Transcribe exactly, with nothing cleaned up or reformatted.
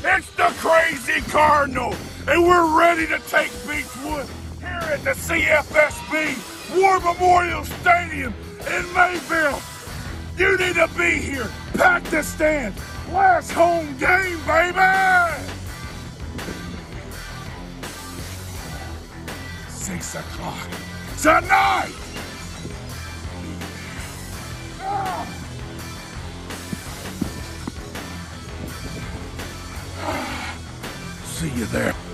It's the Crazy Cardinal, and we're ready to take Beechwood here at the C F S B War Memorial Stadium in Mayfield. You need to be here. Pack the stand. Last home game, baby! Six o'clock tonight! Ah. Ah. See you there.